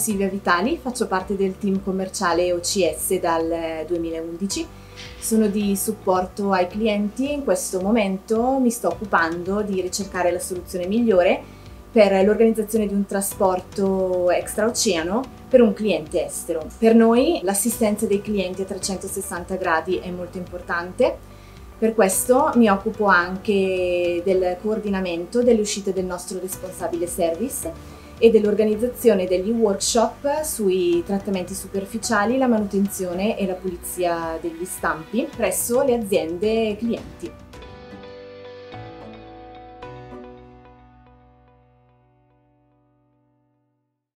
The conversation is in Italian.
Silvia Vitali, faccio parte del team commerciale OCS dal 2011. Sono di supporto ai clienti e in questo momento mi sto occupando di ricercare la soluzione migliore per l'organizzazione di un trasporto extraoceano per un cliente estero. Per noi l'assistenza dei clienti a 360 gradi è molto importante. Per questo mi occupo anche del coordinamento delle uscite del nostro responsabile service e dell'organizzazione degli workshop sui trattamenti superficiali, la manutenzione e la pulizia degli stampi presso le aziende clienti.